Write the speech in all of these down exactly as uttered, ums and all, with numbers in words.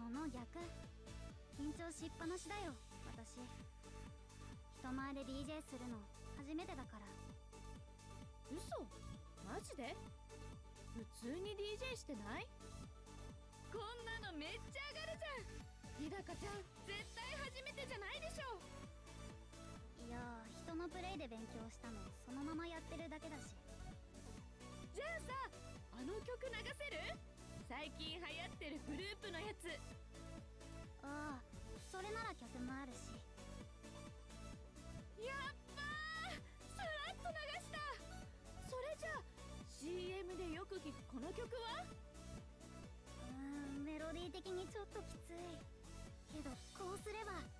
の逆。緊張しっぱなしだよ私。人前で ディージェー するの初めてだから。 嘘？マジで？普通に ディージェー してない？こんなのめっちゃ上がるじゃん。日高ちゃん絶対初めてじゃないでしょ。 いやー、人のプレイで勉強したのそのままやってるだけだし。 じゃあさ、あの曲流せる？最近流行ってるグループのやつ。 ああ、それなら曲もあるし。 やっばー、さらっと流した。それじゃあ シーエム でよく聞くこの曲は？ うーん、メロディー的にちょっときついけど、こうすれば。 う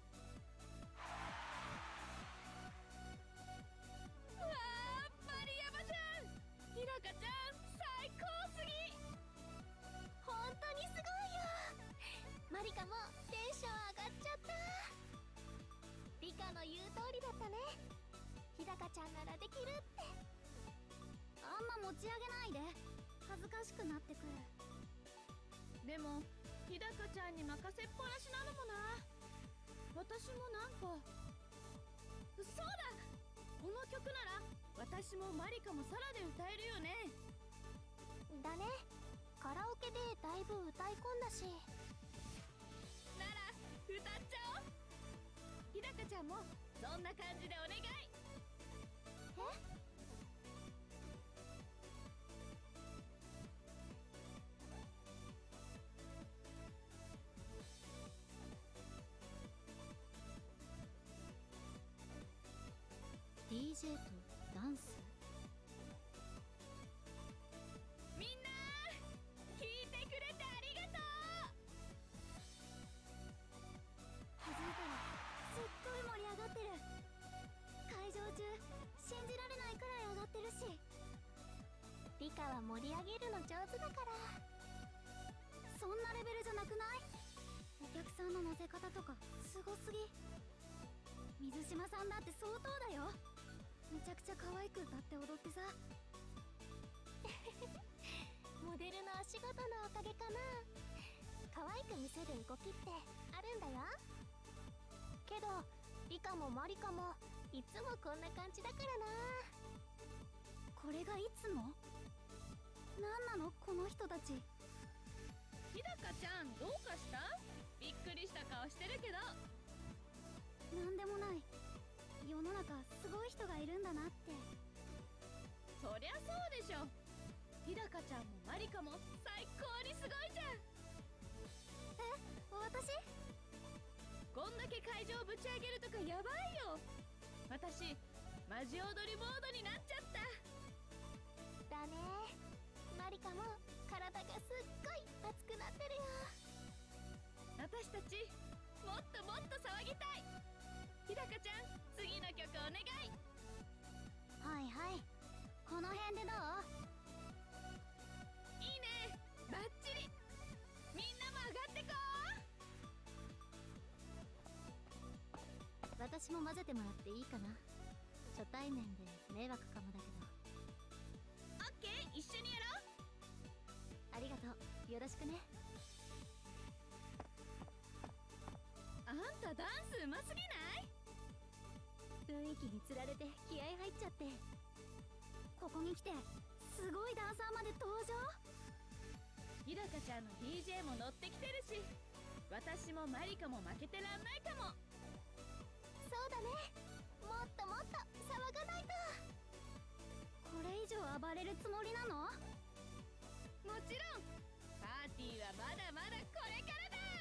わー、マリヤマじゃん。日高ちゃん最高すぎ。 本当にすごいよ。マリカもテンション上がっちゃった。リカの言う通りだったね。日高ちゃんならできるって。 あんま持ち上げないで、恥ずかしくなってくる。 でも日高ちゃんに任せっぱなしなのもな。私もなんか。そうだ、この曲なら私もマリカもサラで歌えるよね。 だね。カラオケでだいぶ歌い込んだし。 なら歌っちゃおう。日高ちゃんもそんな感じでお願い。 え？ ディージェー とダンス。 みんな聞いてくれてありがとう。 気づいたらすっごい盛り上がってる。会場中信じられないくらい上がってるし。 リカは盛り上げるの上手だから。 そんなレベルじゃなくない？お客さんの乗せ方とかすごすぎ。水島さんだって相当だよ。めちゃくちゃ可愛く歌って踊ってさ。 モデルのお仕事のおかげかな。可愛く見せる動きってあるんだよ。けどリカもマリカもいつもこんな感じだからな。 これがいつも？なんなのこの人たち。 日高ちゃんどうかした？びっくりした顔してるけど。 なんでもない。世の中すごい人がいるんだなって。 そりゃそうでしょ。日高ちゃんもマリカも最高にすごいじゃん。 え、私？ こんだけ会場ぶち上げるとかやばいよ。私マジ踊りボードになっちゃった。 だね。マリカも体がすっごい熱くなってるよ。 私たちもっともっと騒ぎたい。日高ちゃん次の曲お願い。 はいはい、この辺でどう？ いいね、バッチリ。みんなも上がってこう。私も混ぜてもらっていいかな。初対面で迷惑かもだけど。 オッケー、一緒にやろう。 ありがとう、よろしくね。 あんたダンスうますぎない？ 雰囲気につられて気合入っちゃって。ここに来てすごいダンサーまで登場。 日高ちゃんの ディージェー も乗ってきてるし、私もマリカも負けてらんないかも。 そうだね。もっともっと騒がないと。 これ以上暴れるつもりなの？ もちろんパーティーはまだまだこれからだ。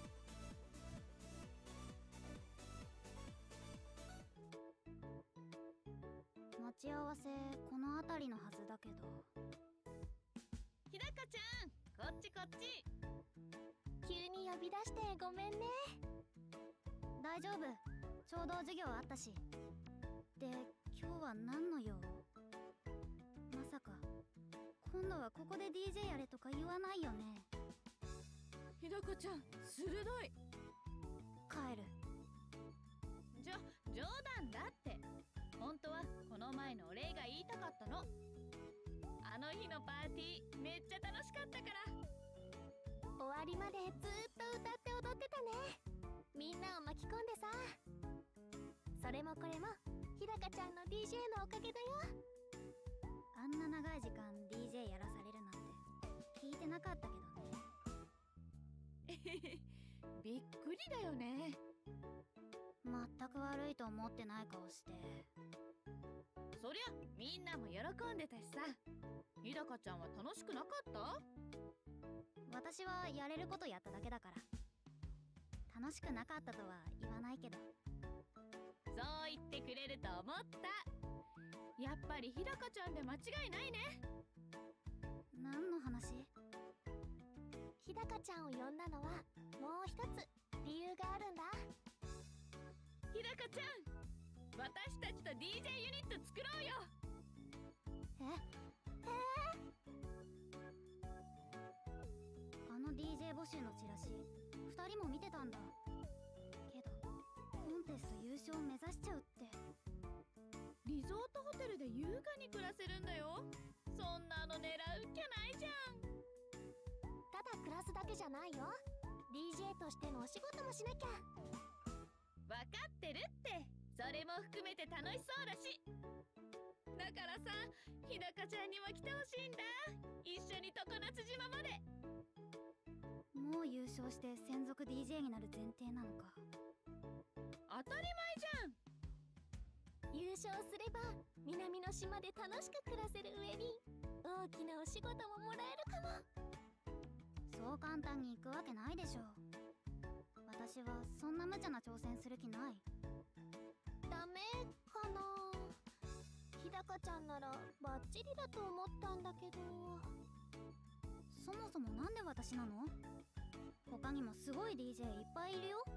待ち合わせこの辺りのはずだけど。 日高ちゃんこっちこっち。 急に呼び出してごめんね。 大丈夫、ちょうど授業あったし。で、今日は何の用？まさか今度はここで ディージェー やれとか言わないよね？ 日高ちゃん鋭い。 帰る。 じょ冗談だって。本当はこの前のお礼が言いたかったの。あの日のパーティーめっちゃ楽しかったから。 終わりまでずっとね。みんなを巻き込んでさ。それもこれも日高ちゃんの ディージェー のおかげだよ。 あんな長い時間 ディージェー やらされるなんて聞いてなかったけどね。 びっくりだよね。 全く悪いと思ってない顔して。 そりゃみんなも喜んでたしさ。日高ちゃんは楽しくなかった？ 私はやれることやっただけだから。楽しくなかったとは言わないけど。 そう言ってくれると思った。やっぱり日高ちゃんで間違いないね。 何の話？ 日高ちゃんを呼んだのはもう一つ理由があるんだ。 日高ちゃん、私たちと ディージェー ユニット作ろうよ。 ええあの ディージェー 募集のチラシふたりも見てたんだけど、コンテスト優勝目指しちゃうって。 リゾートホテルで優雅に暮らせるんだよ。そんなの狙うっきゃないじゃん。 ただ暮らすだけじゃないよ。 ディージェー としてのお仕事もしなきゃ。 分かってるって。それも含めて楽しそうだし。だからさ、日高ちゃんにも来てほしいんだ。一緒に常夏島まで。 もう優勝して専属 ディージェー になる前提なのか。 当たり前じゃん。 優勝すれば南の島で楽しく暮らせる上に大きなお仕事ももらえるかも。 そう簡単にいくわけないでしょ。私はそんな無茶な挑戦する気ない。 ダメかな。日高ちゃんならバッチリだと思ったんだけど。 そもそもなんで私なの？他にもすごい ディージェー いっぱいいるよ。